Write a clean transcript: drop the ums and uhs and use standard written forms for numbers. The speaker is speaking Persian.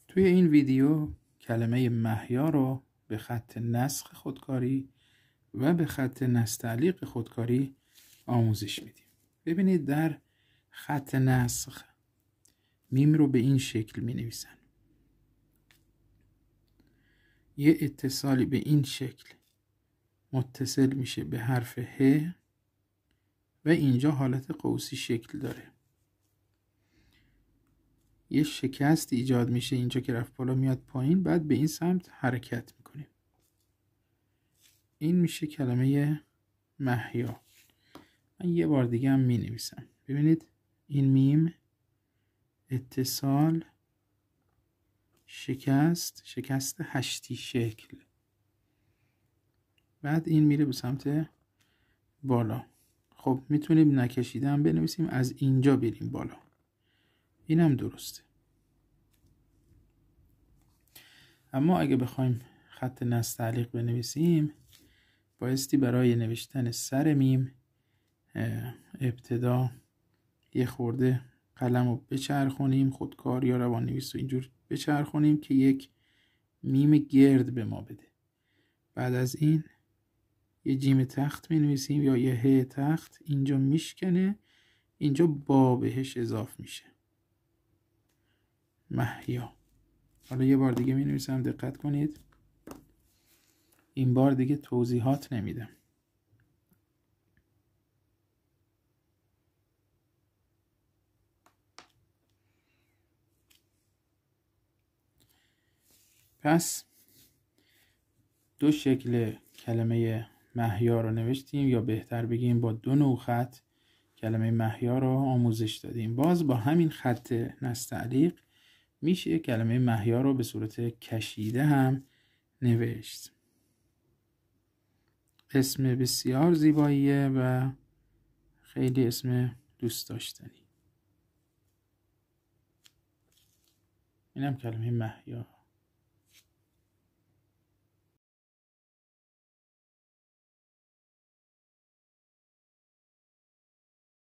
توی این ویدیو کلمه محیا رو به خط نسخ خودکاری و به خط نستعلیق خودکاری آموزش میدیم. ببینید در خط نسخ میم رو به این شکل می نویسن. یه اتصالی به این شکل متصل میشه به حرف ه و اینجا حالت قوسی شکل داره. یه شکست ایجاد میشه اینجا که رفت بالا میاد پایین، بعد به این سمت حرکت میکنیم. این میشه کلمه محیا. من یه بار دیگه هم می نویسم. ببینید این میم اتصال شکست هشتی شکل، بعد این میره به سمت بالا. خب میتونیم نکشیده هم بنویسیم از اینجا بریم بالا، این هم درسته. اما اگه بخوایم خط نستعلیق بنویسیم بایستی برای نوشتن سر میم ابتدا یه خورده قلم رو بچرخونیم، خودکار یا روان نویس رو اینجور بچرخونیم که یک میم گرد به ما بده. بعد از این یه جیم تخت می نویسیم یا یه ه تخت، اینجا میشکنه، اینجا با بهش اضاف میشه. محیا. حالا یه بار دیگه می نویسم، دقت کنید. این بار دیگه توضیحات نمیدم. پس دو شکل کلمه محیا رو نوشتیم، یا بهتر بگیم با دو نوع خط کلمه محیا رو آموزش دادیم. باز با همین خط نستعلیق میشه کلمه محیا رو به صورت کشیده هم نوشت. اسم بسیار زیباییه و خیلی اسم دوست داشتنی. اینم کلمه محیا.